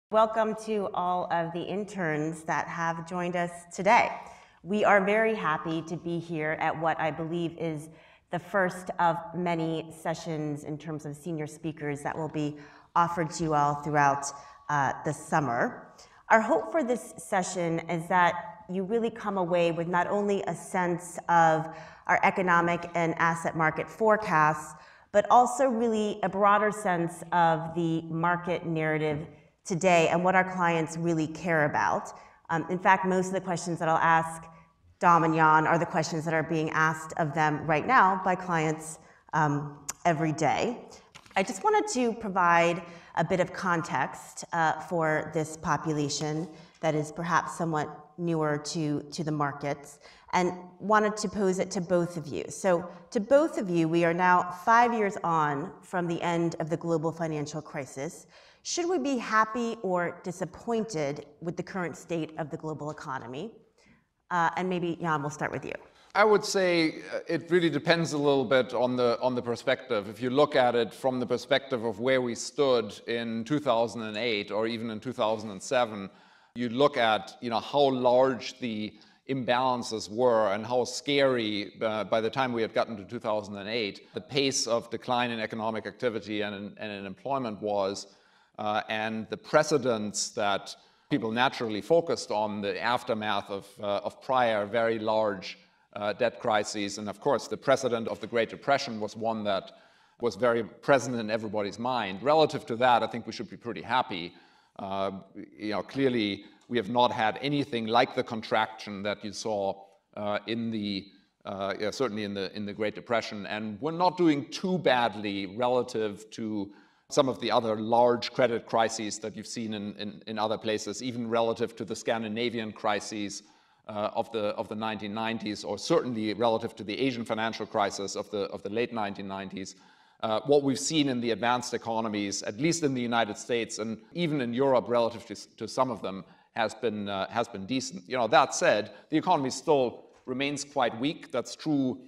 Welcome to all of the interns that have joined us today. We are very happy to be here at what I believe is the first of many sessions in terms of senior speakers that will be offered to you all throughout the summer. Our hope for this session is that you really come away with not only a sense of our economic and asset market forecasts, but also really a broader sense of the market narrative today and what our clients really care about. In fact, most of the questions that I'll ask Dom and Jan are the questions that are being asked of them right now by clients every day. I just wanted to provide a bit of context for this population that is perhaps somewhat newer to the markets, and wanted to pose it to both of you. So to both of you, we are now 5 years on from the end of the global financial crisis. Should we be happy or disappointed with the current state of the global economy? And maybe, Jan, we'll start with you. I would say it really depends a little bit on the perspective. If you look at it from the perspective of where we stood in 2008 or even in 2007, you look at how large the imbalances were and how scary by the time we had gotten to 2008, the pace of decline in economic activity and in employment was. And the precedents that people naturally focused on, the aftermath of prior very large debt crises. And of course, the precedent of the Great Depression was one that was very present in everybody's mind. Relative to that, I think we should be pretty happy. Clearly, we have not had anything like the contraction that you saw certainly in the Great Depression. And we're not doing too badly relative to some of the other large credit crises that you've seen in other places, even relative to the Scandinavian crises of the 1990s, or certainly relative to the Asian financial crisis of the late 1990s. What we've seen in the advanced economies, at least in the United States and even in Europe relative to some of them, has been decent. That said, the economy still remains quite weak. That's true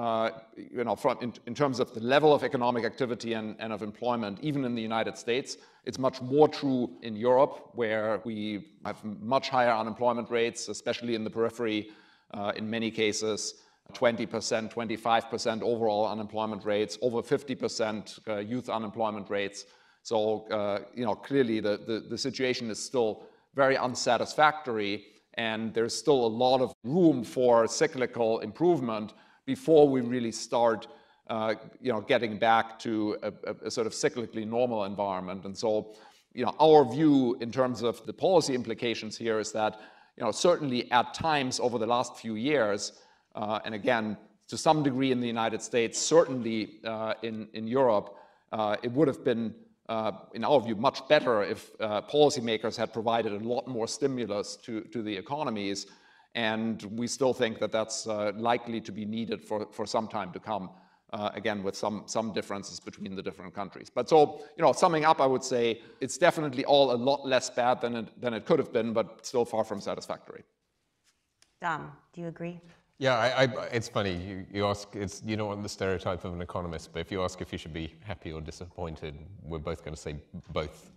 in terms of the level of economic activity and of employment, even in the United States. It's much more true in Europe, where we have much higher unemployment rates, especially in the periphery, in many cases, 20%, 25% overall unemployment rates, over 50% youth unemployment rates. So, clearly the situation is still very unsatisfactory, and there's still a lot of room for cyclical improvement before we really start getting back to a sort of cyclically normal environment. And so, our view in terms of the policy implications here is that, certainly at times over the last few years, and again, to some degree in the United States, certainly in Europe, it would have been, in our view, much better if policymakers had provided a lot more stimulus to the economies. And we still think that that's likely to be needed for some time to come, again, with some differences between the different countries. But so, summing up, I would say it's definitely all a lot less bad than it could have been, but still far from satisfactory. Dom, do you agree? Yeah, it's funny. You ask, you don't want the stereotype of an economist, but if you ask if you should be happy or disappointed, we're both going to say both.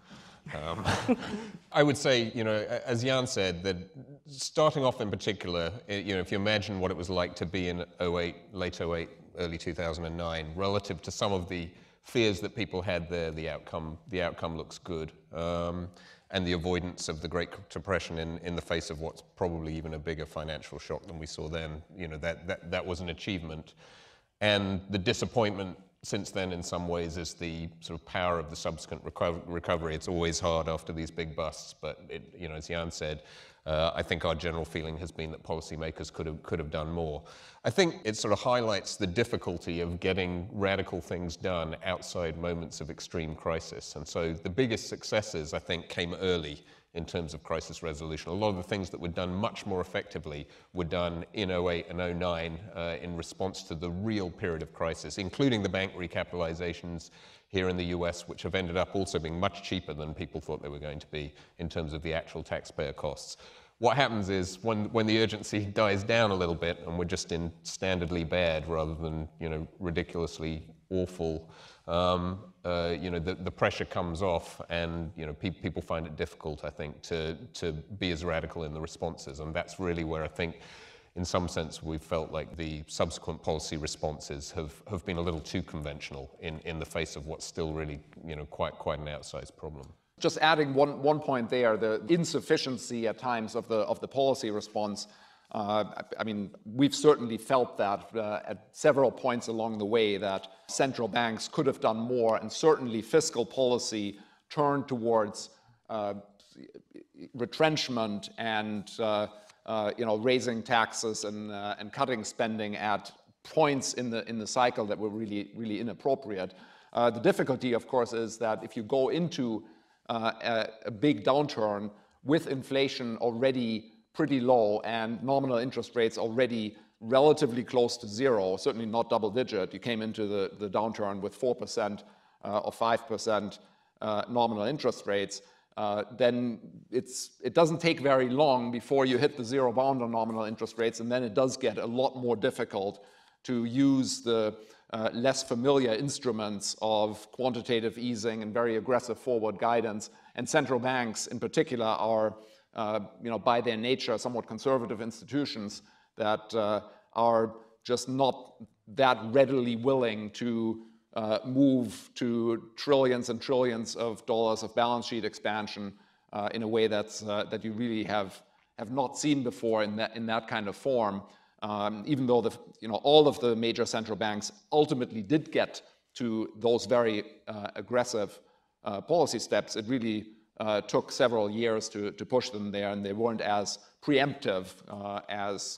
I would say, as Jan said, that starting off in particular, if you imagine what it was like to be in 08, late 08, early 2009, relative to some of the fears that people had there, the outcome looks good. And the avoidance of the Great Depression in the face of what's probably even a bigger financial shock than we saw then, that was an achievement. And the disappointment since then, in some ways, is the sort of power of the subsequent recovery. It's always hard after these big busts, but as Jan said, I think our general feeling has been that policymakers could have done more. I think it sort of highlights the difficulty of getting radical things done outside moments of extreme crisis. And so the biggest successes, I think, came early in terms of crisis resolution. A lot of the things that were done much more effectively were done in 08 and 09 in response to the real period of crisis, including the bank recapitalizations here in the US, which have ended up also being much cheaper than people thought they were going to be in terms of the actual taxpayer costs. What happens is when the urgency dies down a little bit and we're just in standardly bad rather than, ridiculously awful, the pressure comes off, and people find it difficult, I think, to be as radical in the responses, and that's really where I think, in some sense, we've felt like the subsequent policy responses have been a little too conventional in the face of what's still really, quite an outsized problem. Just adding one point there, the insufficiency at times of the policy response. I mean, we've certainly felt that at several points along the way, that central banks could have done more, and certainly fiscal policy turned towards retrenchment and raising taxes and cutting spending at points in the cycle that were really inappropriate. The difficulty, of course, is that if you go into a big downturn with inflation already pretty low and nominal interest rates already relatively close to zero, certainly not double digit. You came into the downturn with 4% or 5% nominal interest rates. Then it doesn't take very long before you hit the zero bound on nominal interest rates, and then it does get a lot more difficult to use the less familiar instruments of quantitative easing and very aggressive forward guidance. And central banks in particular are, by their nature, somewhat conservative institutions that are just not that readily willing to move to trillions and trillions of dollars of balance sheet expansion in a way that you really have not seen before in that kind of form. Even though all of the major central banks ultimately did get to those very aggressive policy steps, it really took several years to push them there, and they weren't as preemptive as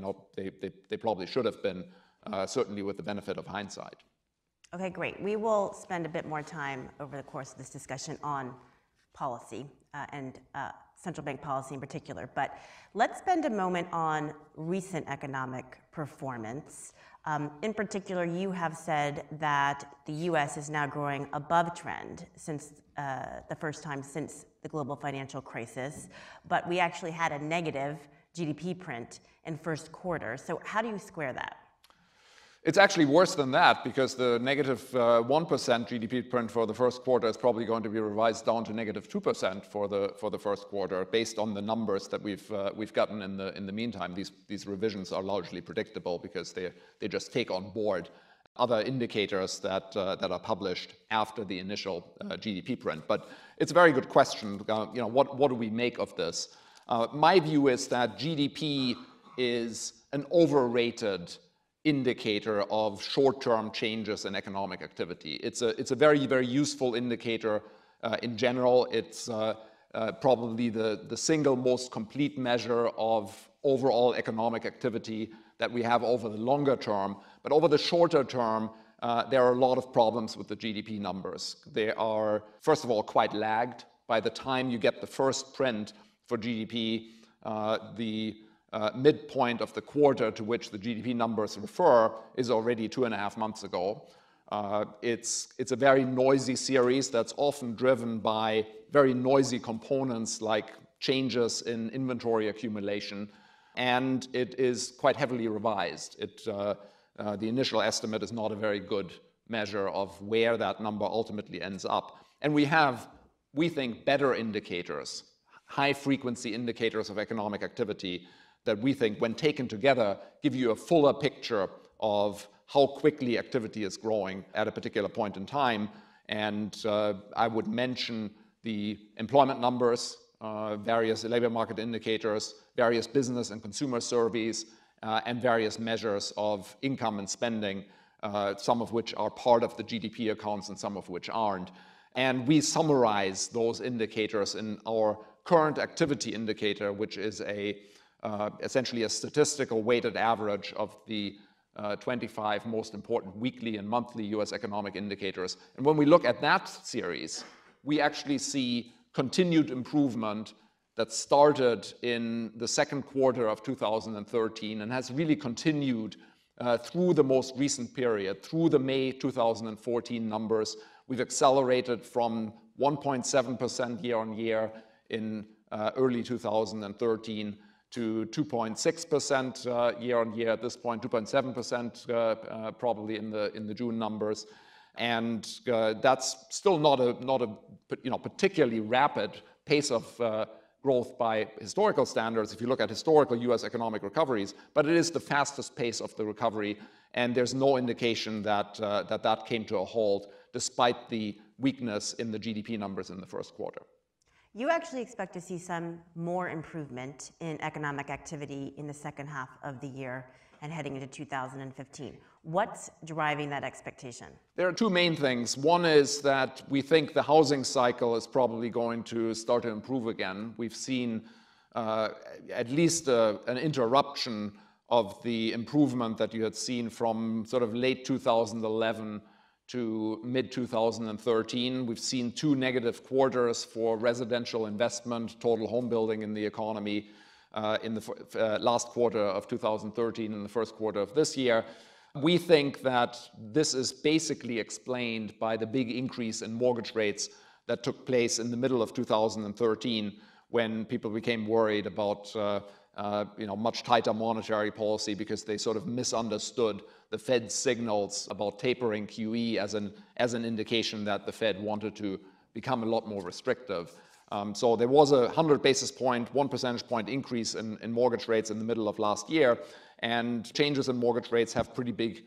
they probably should have been, certainly with the benefit of hindsight. Okay, great. We will spend a bit more time over the course of this discussion on policy and central bank policy in particular, but let's spend a moment on recent economic performance. In particular, you have said that the U.S. is now growing above trend since the first time since the global financial crisis, but we actually had a negative GDP print in first quarter. So how do you square that? It's actually worse than that, because the negative 1% GDP print for the first quarter is probably going to be revised down to negative 2% for the first quarter, based on the numbers that we've gotten in the meantime. These revisions are largely predictable because they just take on board other indicators that are published after the initial GDP print. But it's a very good question. What do we make of this? My view is that GDP is an overrated indicator of short-term changes in economic activity. It's a very, very useful indicator in general. It's probably the single most complete measure of overall economic activity that we have over the longer term. But over the shorter term, there are a lot of problems with the GDP numbers. They are, first of all, quite lagged. By the time you get the first print for GDP, the midpoint of the quarter to which the GDP numbers refer is already 2.5 months ago. It's a very noisy series that's often driven by very noisy components like changes in inventory accumulation, and it is quite heavily revised. The initial estimate is not a very good measure of where that number ultimately ends up. And we have, we think, better indicators, high-frequency indicators of economic activity that we think, when taken together, give you a fuller picture of how quickly activity is growing at a particular point in time. And I would mention the employment numbers, various labor market indicators, various business and consumer surveys, and various measures of income and spending, some of which are part of the GDP accounts and some of which aren't. And we summarize those indicators in our current activity indicator, which is essentially a statistical weighted average of the 25 most important weekly and monthly US economic indicators. And when we look at that series, we actually see continued improvement that started in the second quarter of 2013 and has really continued through the most recent period, through the May 2014 numbers. We've accelerated from 1.7% year on year in early 2013 to 2.6% year on year at this point, 2.7% probably in the June numbers. And that's still not a particularly rapid pace of growth by historical standards if you look at historical US economic recoveries, but it is the fastest pace of the recovery, and there's no indication that that came to a halt despite the weakness in the GDP numbers in the first quarter. You actually expect to see some more improvement in economic activity in the second half of the year and heading into 2015. What's driving that expectation? There are two main things. One is that we think the housing cycle is probably going to start to improve again. We've seen at least an interruption of the improvement that you had seen from sort of late 2011 to mid-2013. We've seen 2 negative quarters for residential investment, total home building in the economy in the last quarter of 2013 and the first quarter of this year. We think that this is basically explained by the big increase in mortgage rates that took place in the middle of 2013 when people became worried about much tighter monetary policy because they sort of misunderstood the Fed's signals about tapering QE as an indication that the Fed wanted to become a lot more restrictive. So there was a 100 basis point, 1 percentage point increase in mortgage rates in the middle of last year, and changes in mortgage rates have pretty big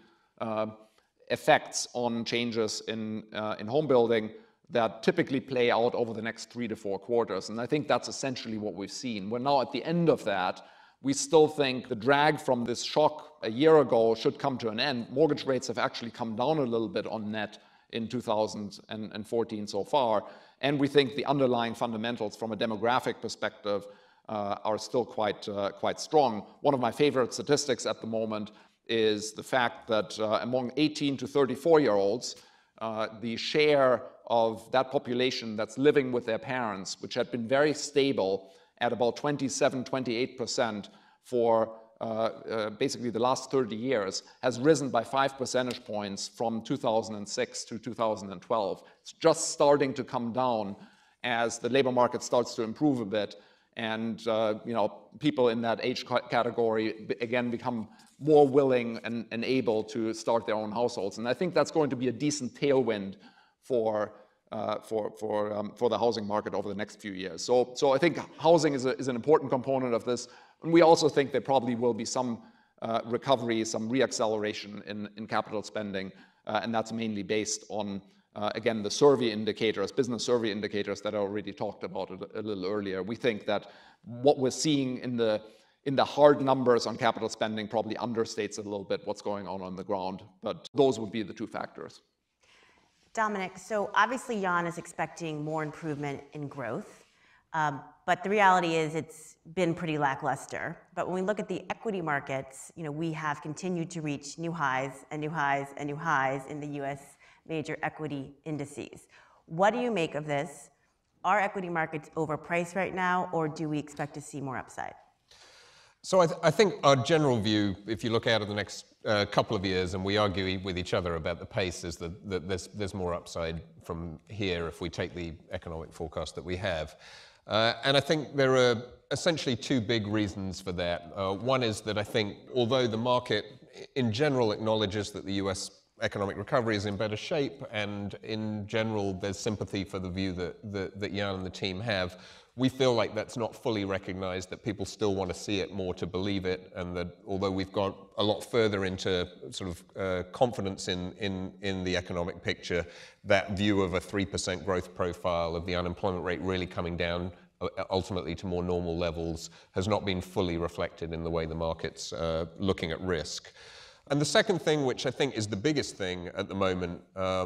effects on changes in home building that typically play out over the next 3 to 4 quarters. And I think that's essentially what we've seen. We're now at the end of that. We still think the drag from this shock a year ago should come to an end. Mortgage rates have actually come down a little bit on net in 2014 so far. And we think the underlying fundamentals from a demographic perspective are still quite strong. One of my favorite statistics at the moment is the fact that among 18 to 34-year-olds, the share of that population that's living with their parents, which had been very stable at about 27, 28% for basically the last 30 years, has risen by 5 percentage points from 2006 to 2012. It's just starting to come down as the labor market starts to improve a bit, and people in that age category again become more willing and able to start their own households. And I think that's going to be a decent tailwind for the housing market over the next few years. So I think housing is an important component of this. And we also think there probably will be some recovery, some reacceleration in capital spending. And that's mainly based on, again, the survey indicators, business survey indicators that I already talked about a little earlier. We think that what we're seeing in the hard numbers on capital spending probably understates a little bit what's going on the ground. But those would be the two factors. Dominic, so obviously Jan is expecting more improvement in growth, but the reality is it's been pretty lackluster. But when we look at the equity markets, we have continued to reach new highs and new highs and new highs in the US major equity indices. What do you make of this? Are equity markets overpriced right now, or do we expect to see more upside? So I think our general view, if you look out at the next couple of years, and we argue with each other about the pace, is that there's more upside from here if we take the economic forecast that we have. And I think there are essentially two big reasons for that. One is that I think although the market in general acknowledges that the US economic recovery is in better shape, and in general there's sympathy for the view that Jan and the team have, we feel like that's not fully recognized, that people still want to see it more to believe it, and that although we've got a lot further into sort of confidence in the economic picture, that view of a 3% growth profile, of the unemployment rate really coming down ultimately to more normal levels, has not been fully reflected in the way the market's looking at risk. And the second thing, which I think is the biggest thing at the moment,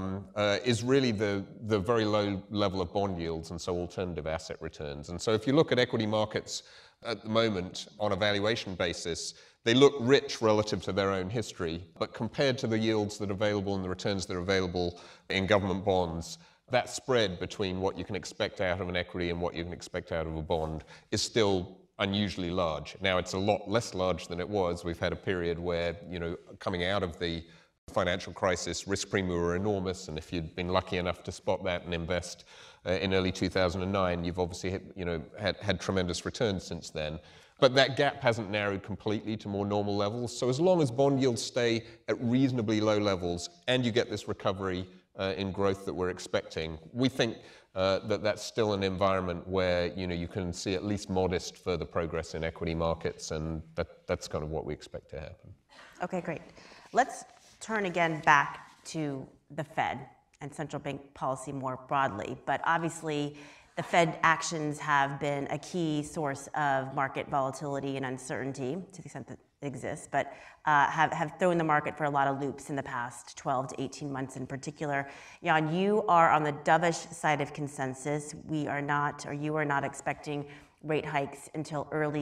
is really the very low level of bond yields and so alternative asset returns. And so if you look at equity markets at the moment on a valuation basis, they look rich relative to their own history, but compared to the yields that are available and the returns that are available in government bonds, that spread between what you can expect out of an equity and what you can expect out of a bond is still unusually large. Now, it's a lot less large than it was. We've had a period where, coming out of the financial crisis, risk premia were enormous, and if you'd been lucky enough to spot that and invest in early 2009, you've obviously had tremendous returns since then. But that gap hasn't narrowed completely to more normal levels. So as long as bond yields stay at reasonably low levels and you get this recovery in growth that we're expecting, we think that that's still an environment where you can see at least modest further progress in equity markets, and that's kind of what we expect to happen. Okay, great. Let's turn again back to the Fed and central bank policy more broadly. But obviously, the Fed actions have been a key source of market volatility and uncertainty to the extent that it exists, but have thrown the market for a lot of loops in the past 12 to 18 months in particular. Jan, you are on the dovish side of consensus. We are not, or you are not expecting rate hikes until early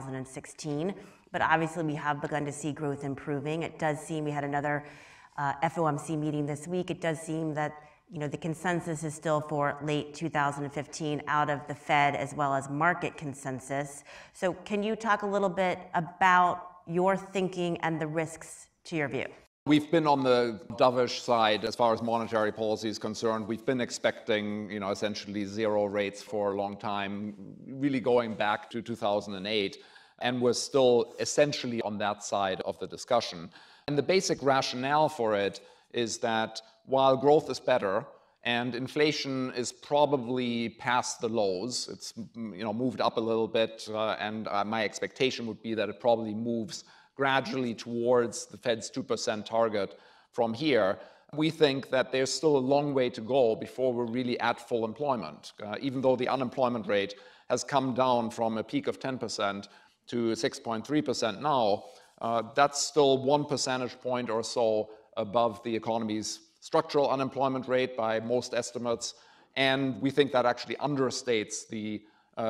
2016. But obviously, we have begun to see growth improving. It does seem we had another FOMC meeting this week. It does seem that the consensus is still for late 2015 out of the Fed as well as market consensus. So can you talk a little bit about your thinking and the risks to your view? We've been on the dovish side as far as monetary policy is concerned. We've been expecting, essentially zero rates for a long time, really going back to 2008. And we're still essentially on that side of the discussion. And the basic rationale for it is that while growth is better and inflation is probably past the lows, it's moved up a little bit, and my expectation would be that it probably moves gradually towards the Fed's 2% target from here. We think that there's still a long way to go before we're really at full employment. Even though the unemployment rate has come down from a peak of 10% to 6.3% now, that's still 1 percentage point or so above the economy's structural unemployment rate by most estimates, and we think that actually understates the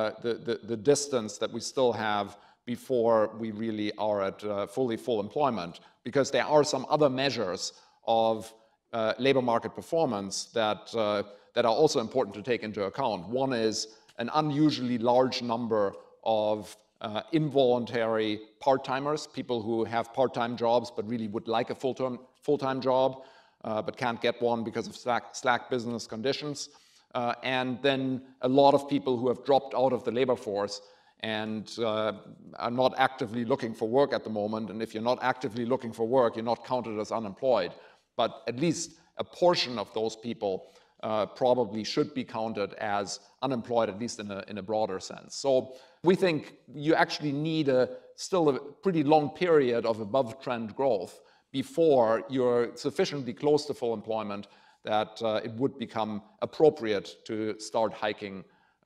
distance that we still have before we really are at full employment, because there are some other measures of labor market performance that are also important to take into account. One is an unusually large number of involuntary part-timers, people who have part-time jobs but really would like a full-time job, but can't get one because of slack business conditions. And then a lot of people who have dropped out of the labor force and are not actively looking for work at the moment. And if you're not actively looking for work, you're not counted as unemployed. But at least a portion of those people probably should be counted as unemployed, at least in a broader sense. So we think you actually need still a pretty long period of above-trend growth before you're sufficiently close to full employment that it would become appropriate to start hiking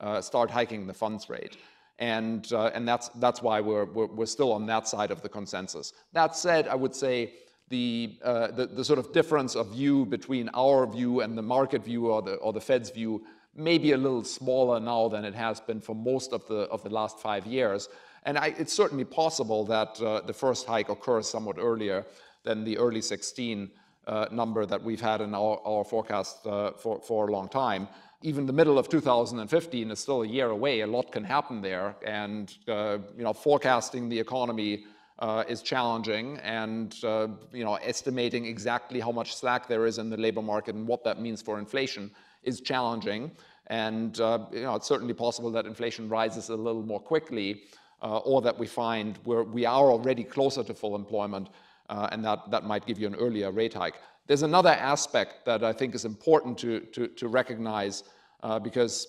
the funds rate. And that's why we're still on that side of the consensus. That said, I would say the sort of difference of view between our view and the market view or the Fed's view may be a little smaller now than it has been for most of the last 5 years. And it's certainly possible that the first hike occurs somewhat earlier than the early 16 number that we've had in our forecast for a long time. Even the middle of 2015 is still a year away. A lot can happen there, and forecasting the economy is challenging, and estimating exactly how much slack there is in the labor market and what that means for inflation is challenging. And it's certainly possible that inflation rises a little more quickly, or that we find we are already closer to full employment, and that might give you an earlier rate hike. There's another aspect that I think is important to recognize, because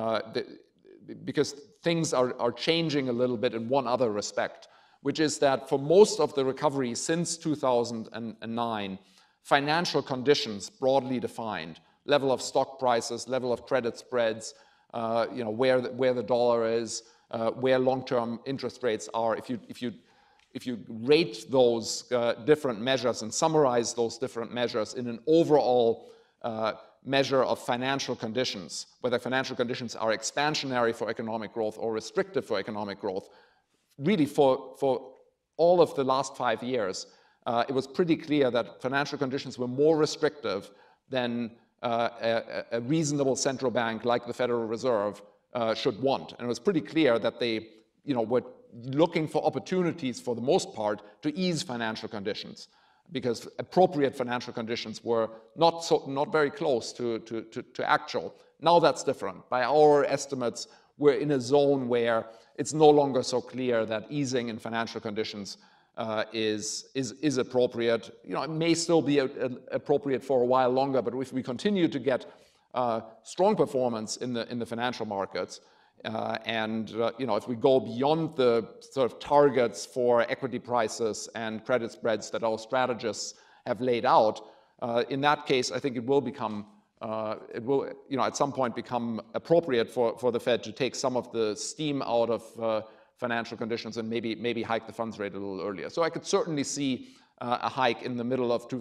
things are changing a little bit in one other respect, which is that for most of the recovery since 2009, financial conditions broadly defined, level of stock prices, level of credit spreads, where the dollar is, where long-term interest rates are. If you rate those different measures and summarize those different measures in an overall measure of financial conditions, whether financial conditions are expansionary for economic growth or restrictive for economic growth, really for all of the last 5 years, it was pretty clear that financial conditions were more restrictive than a reasonable central bank like the Federal Reserve should want. And it was pretty clear that they were looking for opportunities for the most part to ease financial conditions. because appropriate financial conditions were not very close to actual. Now that's different. By our estimates, we're in a zone where it's no longer so clear that easing in financial conditions is appropriate. It may still be appropriate for a while longer, but if we continue to get strong performance in the financial markets, if we go beyond the sort of targets for equity prices and credit spreads that our strategists have laid out, in that case, I think it will become at some point become appropriate for the Fed to take some of the steam out of financial conditions and maybe hike the funds rate a little earlier. So I could certainly see a hike in the middle of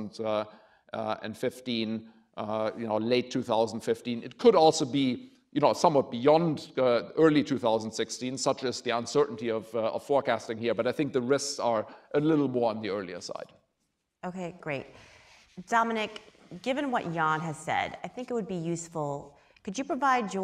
2015, late 2015. It could also be somewhat beyond early 2016, such as the uncertainty of forecasting here. But I think the risks are a little more on the earlier side. Okay, great. Dominic, given what Jan has said, I think it would be useful. Could you provide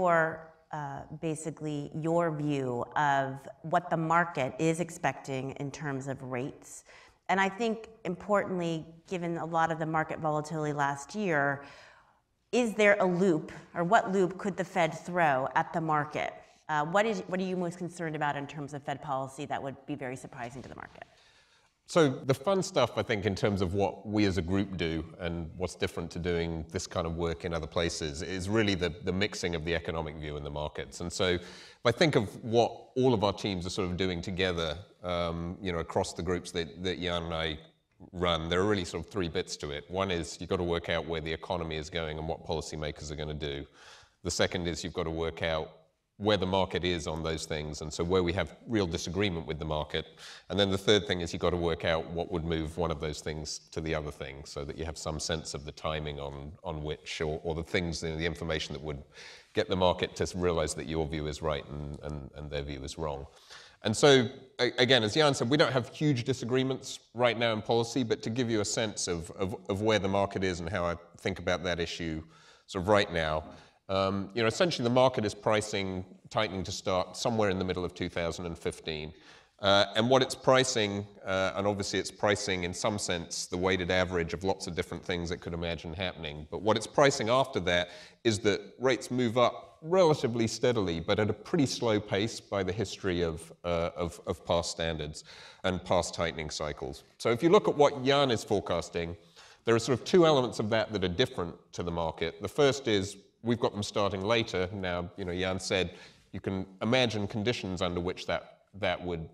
basically your view of what the market is expecting in terms of rates? And I think importantly, given a lot of the market volatility last year, is there a loop, or what loop could the Fed throw at the market? What are you most concerned about in terms of Fed policy that would be very surprising to the market? So the fun stuff, I think, in terms of what we as a group do and what's different to doing this kind of work in other places is really the mixing of the economic view in the markets. And so if I think of what all of our teams are sort of doing together, across the groups that Jan and I run, there are really sort of three bits to it. One is you've got to work out where the economy is going and what policymakers are going to do. The second is you've got to work out where the market is on those things, and so where we have real disagreement with the market. And then the third thing is you've got to work out what would move one of those things to the other thing, so that you have some sense of the timing on which, or the things, the information that would get the market to realize that your view is right and their view is wrong. And so, again, as Jan said, we don't have huge disagreements right now in policy, but to give you a sense of where the market is and how I think about that issue sort of right now, essentially the market is pricing tightening to start somewhere in the middle of 2015. And what it's pricing, and obviously it's pricing in some sense the weighted average of lots of different things it could imagine happening. But what it's pricing after that is that rates move up relatively steadily, but at a pretty slow pace by the history of past standards and past tightening cycles. So if you look at what Jan is forecasting, there are sort of two elements of that are different to the market. The first is we've got them starting later. Now, Jan said you can imagine conditions under which that would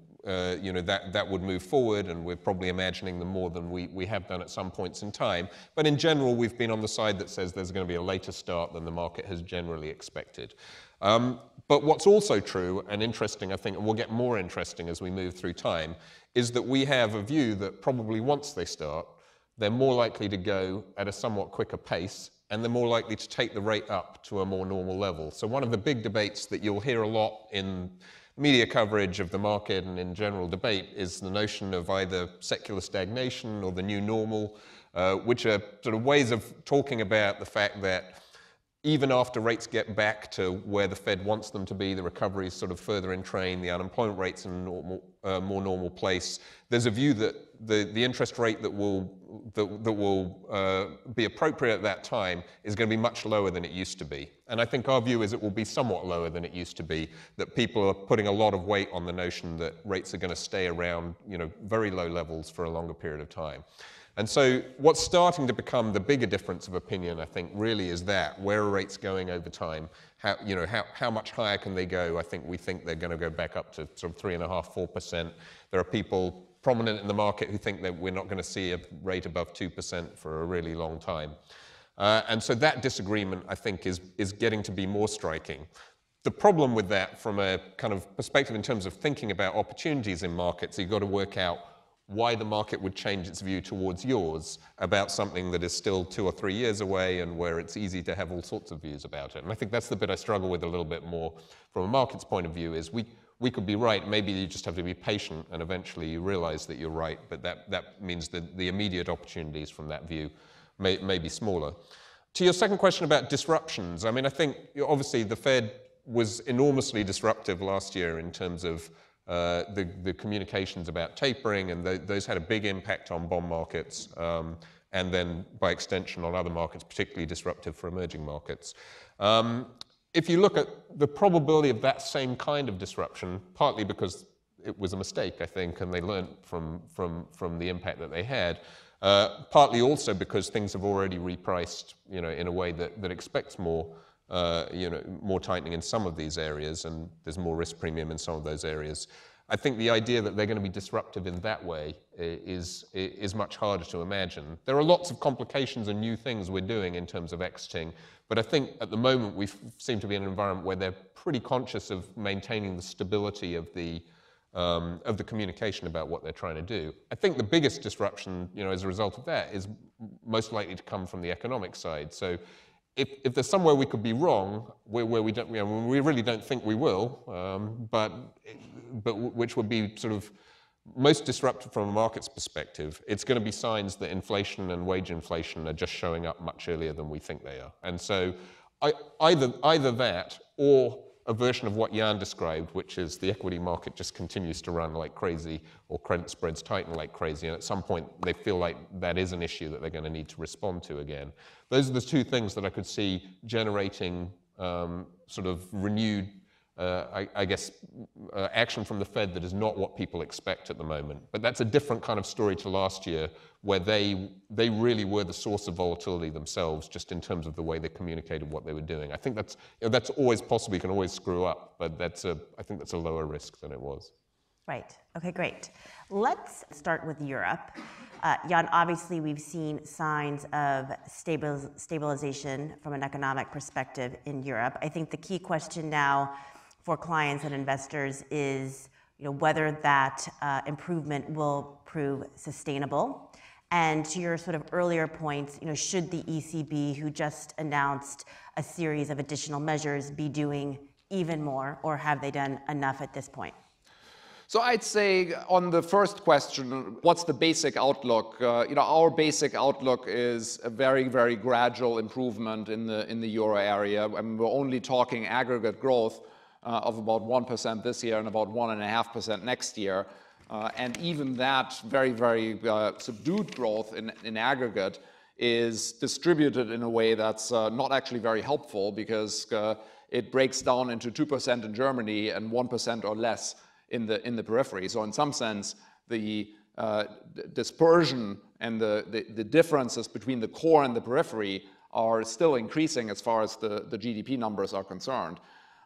move forward, and we're probably imagining them more than we have done at some points in time. But in general, we've been on the side that says there's going to be a later start than the market has generally expected. But what's also true and interesting, I think, and will get more interesting as we move through time, is that we have a view that probably once they start, they're more likely to go at a somewhat quicker pace, and they're more likely to take the rate up to a more normal level. So one of the big debates that you'll hear a lot in media coverage of the market and in general debate is the notion of either secular stagnation or the new normal, which are sort of ways of talking about the fact that even after rates get back to where the Fed wants them to be, the recovery is sort of further in train, the unemployment rate's in a more normal place. There's a view that the interest rate that will be appropriate at that time is going to be much lower than it used to be. And I think our view is it will be somewhat lower than it used to be, that people are putting a lot of weight on the notion that rates are going to stay around, very low levels for a longer period of time. And so what's starting to become the bigger difference of opinion, I think, really is that. Where are rates going over time? How much higher can they go? We think they're going to go back up to sort of 3.5%, 4%. There are people prominent in the market who think that we're not going to see a rate above 2% for a really long time. And so that disagreement, I think, is getting to be more striking. The problem with that from a kind of perspective in terms of thinking about opportunities in markets, you've got to work out why the market would change its view towards yours about something that is still 2 or 3 years away and where it's easy to have all sorts of views about it. And I think that's the bit I struggle with a little bit more from a market's point of view, is we could be right. Maybe you just have to be patient and eventually you realize that you're right, but that means that the immediate opportunities from that view may be smaller. To your second question about disruptions, I think obviously the Fed was enormously disruptive last year in terms of the communications about tapering, and those had a big impact on bond markets, and then by extension on other markets, particularly disruptive for emerging markets. If you look at the probability of that same kind of disruption, partly because it was a mistake, I think, and they learned from the impact that they had, partly also because things have already repriced, in a way that expects more, more tightening in some of these areas, and there's more risk premium in some of those areas. I think the idea that they're going to be disruptive in that way is much harder to imagine. There are lots of complications and new things we're doing in terms of exiting, but I think at the moment we seem to be in an environment where they're pretty conscious of maintaining the stability of the communication about what they're trying to do. I think the biggest disruption, as a result of that, is most likely to come from the economic side. So if there's somewhere we could be wrong, where we don't, we really don't think we will, but which would be sort of most disruptive from a market's perspective, it's going to be signs that inflation and wage inflation are just showing up much earlier than we think they are. And so either that or a version of what Jan described, which is the equity market just continues to run like crazy, or credit spreads tighten like crazy, and at some point they feel like that is an issue that they're going to need to respond to again. Those are the two things that I could see generating sort of renewed, I guess, action from the Fed that is not what people expect at the moment. But that's a different kind of story to last year, where they really were the source of volatility themselves, just in terms of the way they communicated what they were doing. I think that's always possible. You can always screw up, but I think that's a lower risk than it was. Right. Okay, great. Let's start with Europe. Jan, obviously we've seen signs of stabilization from an economic perspective in Europe. I think the key question now for clients and investors is, whether that improvement will prove sustainable. And to your sort of earlier points, should the ECB, who just announced a series of additional measures, be doing even more, or have they done enough at this point? So I'd say on the first question, what's the basic outlook? Our basic outlook is a very, very gradual improvement in the euro area. I mean, we're only talking aggregate growth of about 1% this year and about 1.5% next year. And even that very, very subdued growth in aggregate is distributed in a way that's not actually very helpful, because it breaks down into 2% in Germany and 1% or less in the periphery. So in some sense, the dispersion and the differences between the core and the periphery are still increasing as far as the GDP numbers are concerned.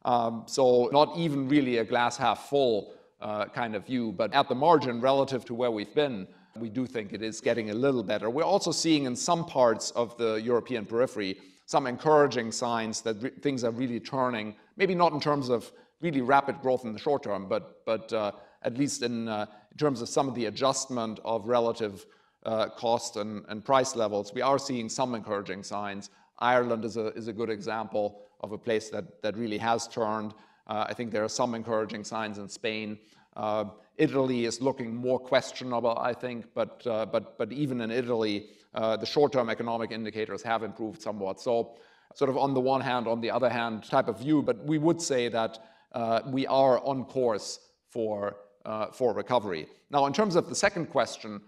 So not even really a glass half full kind of view, but at the margin, relative to where we've been, we do think it is getting a little better. We're also seeing in some parts of the European periphery some encouraging signs that things are really turning, maybe not in terms of really rapid growth in the short term, but at least in terms of some of the adjustment of relative cost and price levels, we are seeing some encouraging signs. Ireland is a good example of a place that really has turned. I think there are some encouraging signs in Spain. Italy is looking more questionable, I think, but even in Italy, the short-term economic indicators have improved somewhat. So sort of on the one hand, on the other hand type of view, but we would say that we are on course for recovery. Now, in terms of the second question,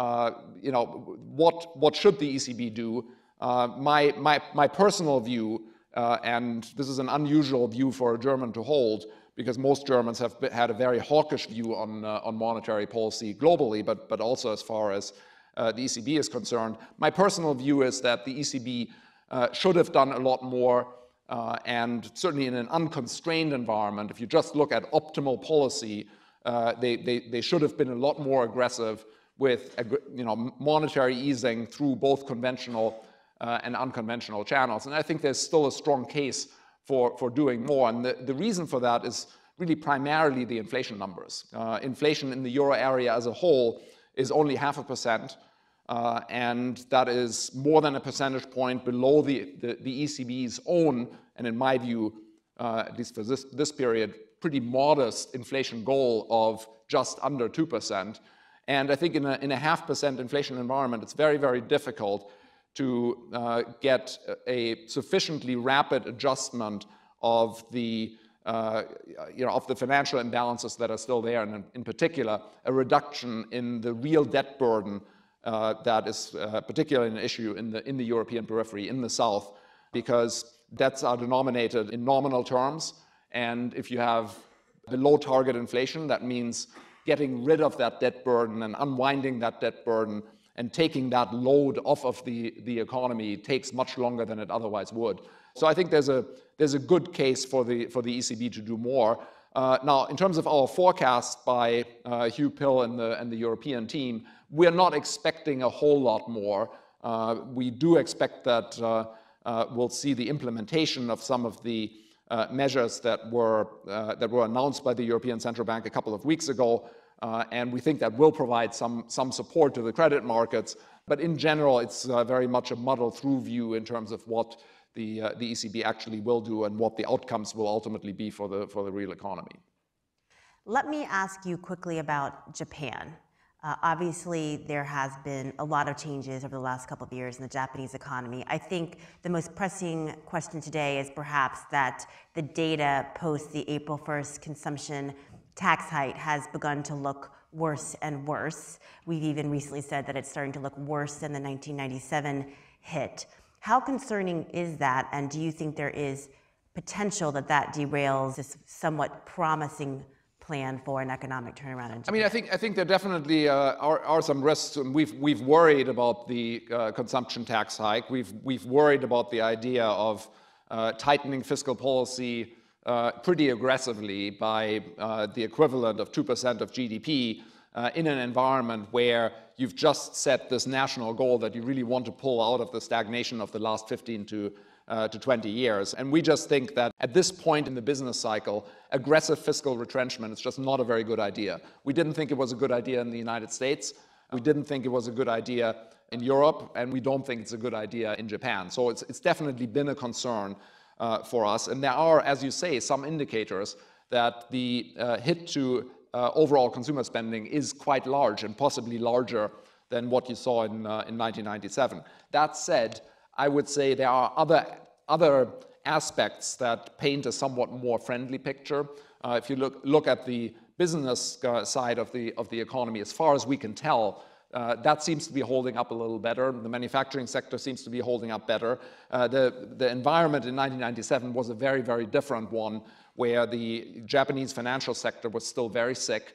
what should the ECB do? My personal view, and this is an unusual view for a German to hold, because most Germans have had a very hawkish view on monetary policy globally, but also as far as the ECB is concerned. My personal view is that the ECB should have done a lot more, and certainly in an unconstrained environment, if you just look at optimal policy, they should have been a lot more aggressive with monetary easing through both conventional and unconventional channels. And I think there's still a strong case for doing more. And the reason for that is really primarily the inflation numbers. Inflation in the euro area as a whole is only 0.5%, and that is more than a percentage point below the ECB's own, and in my view, at least for this period, pretty modest inflation goal of just under 2%. And I think in a 0.5% inflation environment, it's very, very difficult to get a sufficiently rapid adjustment of the of the financial imbalances that are still there, and in particular, a reduction in the real debt burden that is particularly an issue in the European periphery, in the South, because debts are denominated in nominal terms, and if you have below target inflation, that means getting rid of that debt burden and unwinding that debt burden and taking that load off of the economy takes much longer than it otherwise would. So I think there's a good case for the ECB to do more. Now, in terms of our forecast by Hugh Pill and the European team, we're not expecting a whole lot more. We do expect that we'll see the implementation of some of the measures that were announced by the European Central Bank a couple of weeks ago, and we think that will provide some support to the credit markets. But in general, it's very much a muddle-through view in terms of what the ECB actually will do and what the outcomes will ultimately be for the real economy. Let me ask you quickly about Japan. Obviously, there has been a lot of changes over the last couple of years in the Japanese economy. I think the most pressing question today is perhaps that the data post the April 1st consumption tax hike has begun to look worse and worse. We've even recently said that it's starting to look worse than the 1997 hit. How concerning is that, and do you think there is potential that derails this somewhat promising plan for an economic turnaround in Japan? I mean, I think there definitely are some risks, and we've worried about the consumption tax hike. We've worried about the idea of tightening fiscal policy pretty aggressively by the equivalent of 2% of GDP in an environment where you've just set this national goal that you really want to pull out of the stagnation of the last 15 to 20 years. And we just think that at this point in the business cycle, aggressive fiscal retrenchment is just not a very good idea. We didn't think it was a good idea in the United States. We didn't think it was a good idea in Europe, and we don't think it's a good idea in Japan. So it's definitely been a concern for us. And there are, as you say, some indicators that the hit to overall consumer spending is quite large and possibly larger than what you saw in 1997. That said, I would say there are other aspects that paint a somewhat more friendly picture. If you look at the business side of the economy, as far as we can tell, that seems to be holding up a little better. The manufacturing sector seems to be holding up better. The environment in 1997 was a very, very different one, where the Japanese financial sector was still very sick,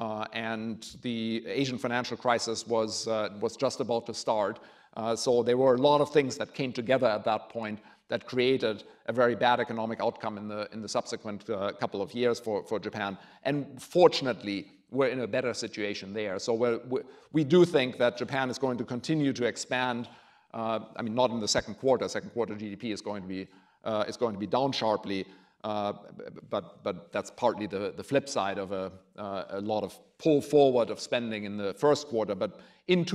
and the Asian financial crisis was just about to start. So there were a lot of things that came together at that point that created a very bad economic outcome in the subsequent couple of years for Japan. And fortunately, we're in a better situation there. So we do think that Japan is going to continue to expand. I mean, not in the second quarter. Second quarter GDP is going to be down sharply. But that's partly the flip side of a lot of pull forward of spending in the first quarter. But in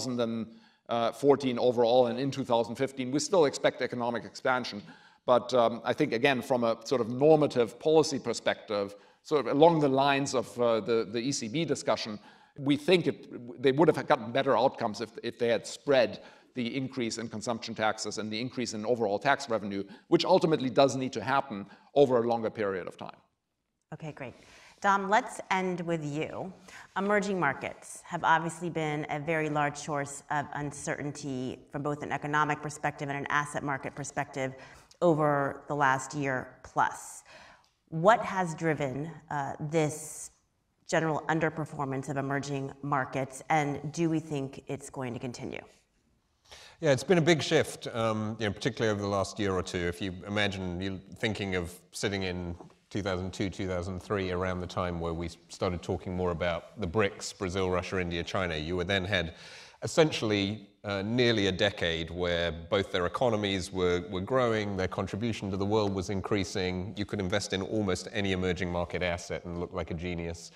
2014 overall and in 2015, we still expect economic expansion. But I think, again, from a sort of normative policy perspective, sort of along the lines of the ECB discussion, we think they would have gotten better outcomes if they had spread the increase in consumption taxes and the increase in overall tax revenue, which ultimately does need to happen over a longer period of time. Okay, great. Dom, let's end with you. Emerging markets have obviously been a very large source of uncertainty from both an economic perspective and an asset market perspective over the last year plus. What has driven this general underperformance of emerging markets, and do we think it's going to continue? Yeah, it's been a big shift, particularly over the last year or two. If you imagine you thinking of sitting in 2002, 2003, around the time where we started talking more about the BRICS, Brazil, Russia, India, China, you then had essentially nearly a decade where both their economies were growing, their contribution to the world was increasing. You could invest in almost any emerging market asset and look like a genius.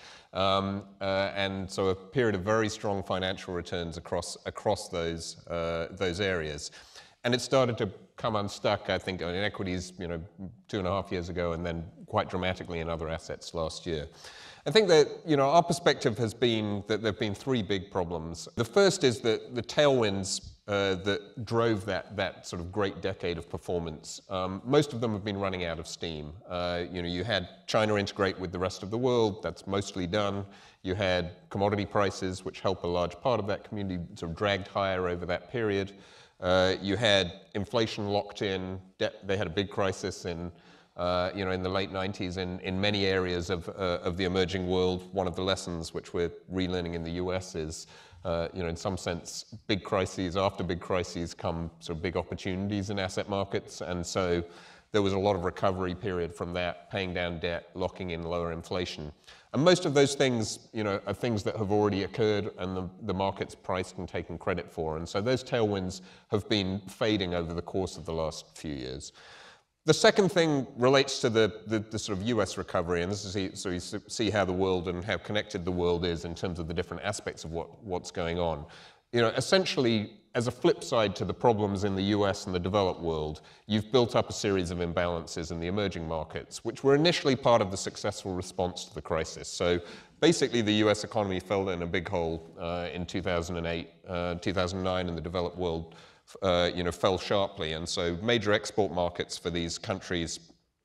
And so a period of very strong financial returns across those areas. And it started to come unstuck, I think, in equities, 2.5 years ago, and then quite dramatically in other assets last year. I think that, our perspective has been that there have been three big problems. The first is that the tailwinds that drove that sort of great decade of performance, most of them have been running out of steam. You had China integrate with the rest of the world. That's mostly done. You had commodity prices, which help a large part of that community, sort of dragged higher over that period. You had inflation locked in. They had a big crisis in the late 90s in many areas of the emerging world. One of the lessons which we're relearning in the US is, in some sense, big crises, after big crises come sort of big opportunities in asset markets. And so there was a lot of recovery period from that, paying down debt, locking in lower inflation. And most of those things, are things that have already occurred and the market's priced and taken credit for. And so those tailwinds have been fading over the course of the last few years. The second thing relates to the sort of US recovery, and this is so you see how the world and how connected the world is in terms of the different aspects of what's going on. Essentially, as a flip side to the problems in the US and the developed world, you've built up a series of imbalances in the emerging markets, which were initially part of the successful response to the crisis. So basically, the US economy fell in a big hole in 2008, 2009, and the developed world fell sharply, and so major export markets for these countries,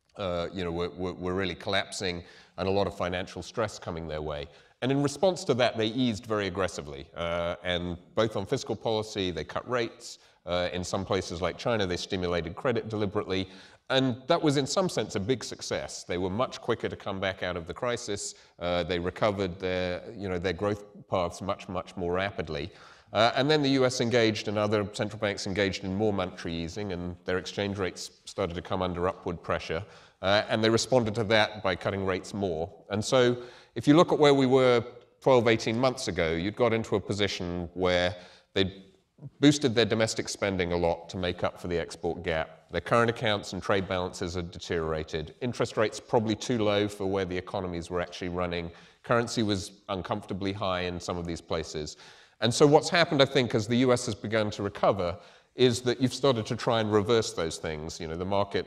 were really collapsing, and a lot of financial stress coming their way. And in response to that, they eased very aggressively, and both on fiscal policy, they cut rates. In some places like China, they stimulated credit deliberately, and that was in some sense a big success. They were much quicker to come back out of the crisis. They recovered their growth paths much more rapidly. And then the US engaged and other central banks engaged in more monetary easing, and their exchange rates started to come under upward pressure. And they responded to that by cutting rates more. And so if you look at where we were 12, 18 months ago, you'd got into a position where they'd boosted their domestic spending a lot to make up for the export gap. Their current accounts and trade balances had deteriorated. Interest rates probably too low for where the economies were actually running. Currency was uncomfortably high in some of these places. And so what's happened, I think, as the US has begun to recover, is that you've started to try and reverse those things. The market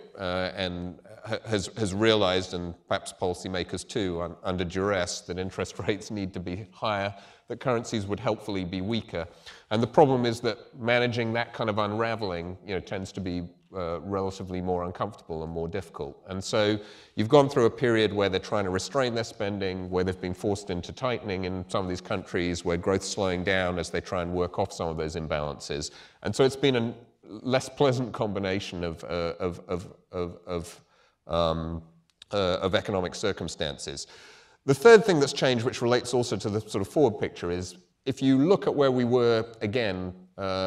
has realized, and perhaps policymakers too, under duress, that interest rates need to be higher, that currencies would helpfully be weaker. And the problem is that managing that kind of unraveling, tends to be relatively more uncomfortable and more difficult. And so you've gone through a period where they're trying to restrain their spending, where they've been forced into tightening in some of these countries, where growth's slowing down as they try and work off some of those imbalances. And so it's been a less pleasant combination of economic circumstances. The third thing that's changed, which relates also to the sort of forward picture, is if you look at where we were again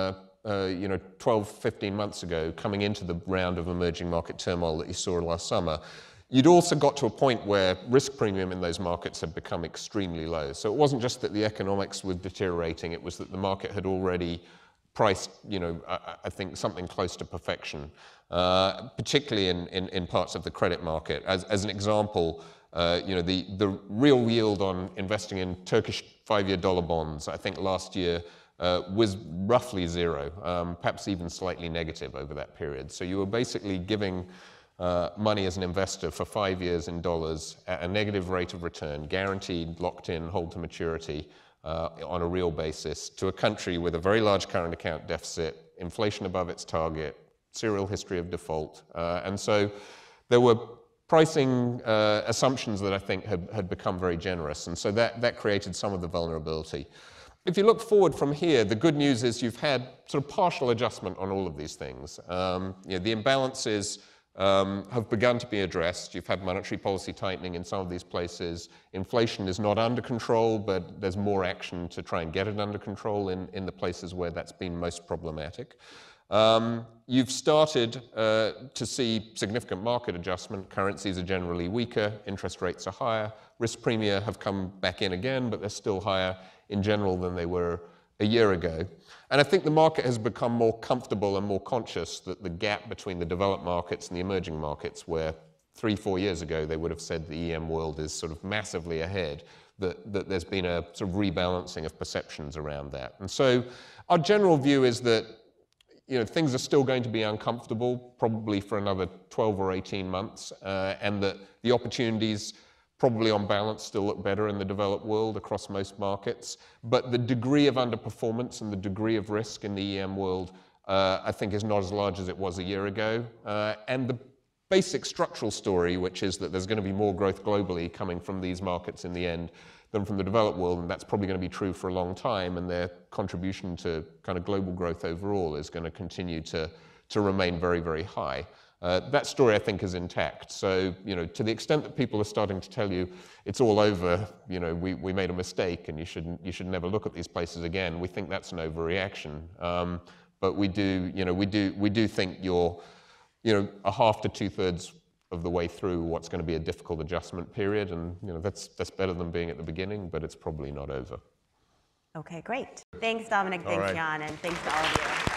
12, 15 months ago, coming into the round of emerging market turmoil that you saw last summer, you'd also got to a point where risk premium in those markets had become extremely low. So it wasn't just that the economics were deteriorating, it was that the market had already priced, I think, something close to perfection, particularly in parts of the credit market. As an example, the real yield on investing in Turkish 5-year dollar bonds, I think last year, was roughly zero, perhaps even slightly negative over that period. So you were basically giving money as an investor for 5 years in dollars at a negative rate of return, guaranteed, locked in, hold to maturity on a real basis, to a country with a very large current account deficit, inflation above its target, serial history of default. And so there were pricing assumptions that I think had become very generous. And so that created some of the vulnerability. If you look forward from here, the good news is you've had sort of partial adjustment on all of these things. The imbalances have begun to be addressed. You've had monetary policy tightening in some of these places. Inflation is not under control, but there's more action to try and get it under control in the places where that's been most problematic. You've started to see significant market adjustment. Currencies are generally weaker, interest rates are higher, risk premia have come back in again, but they're still higher in general than they were a year ago. And I think the market has become more comfortable and more conscious that the gap between the developed markets and the emerging markets, where 3-4 years ago they would have said the EM world is sort of massively ahead, that there's been a sort of rebalancing of perceptions around that. And so our general view is that things are still going to be uncomfortable, probably for another 12 or 18 months, and that the opportunities probably on balance still look better in the developed world across most markets. But the degree of underperformance and the degree of risk in the EM world, I think, is not as large as it was a year ago. And the basic structural story, which is that there's going to be more growth globally coming from these markets in the end than from the developed world, and that's probably going to be true for a long time, and their contribution to kind of global growth overall is going to continue to remain very, very high. That story, I think, is intact. So, to the extent that people are starting to tell you it's all over, we made a mistake and you should never look at these places again, we think that's an overreaction. But we do think you're, a half to 2/3 of the way through what's going to be a difficult adjustment period, and that's better than being at the beginning, but it's probably not over. Okay, great. Thanks, Dominic. Thanks, Jan, and thanks to all of you.